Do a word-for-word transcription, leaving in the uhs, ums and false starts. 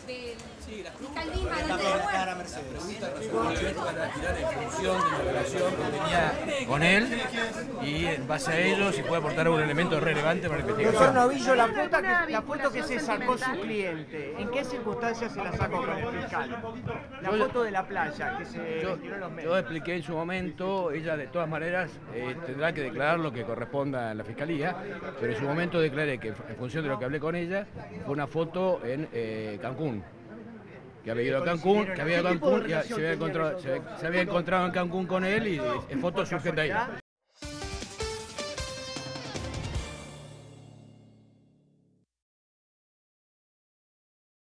del Sí, las fiscal preguntas, Nisman la, antes de la la, muerte. la Mercedes. Las preguntas razonablemente van a girar en función de la relación que tenía con él y en base a ello si puede aportar un elemento relevante para la Doctor investigación. Novillo, la ¿Tiene foto, alguna que, la foto que se sacó su vinculación cliente, ¿en qué circunstancias se la sacó con el fiscal? La Yo- foto de la playa que se Yo, tiró en los yo medios. expliqué en su momento, ella de todas maneras eh, tendrá que declarar lo que corresponda a la fiscalía, pero en su momento declaré que en función de lo que hablé con ella, fue una foto en eh, Cancún. Que había ido a Cancún, que había ido a Cancún y se había encontrado, se, se había encontrado en Cancún con él y es foto surgen de ahí.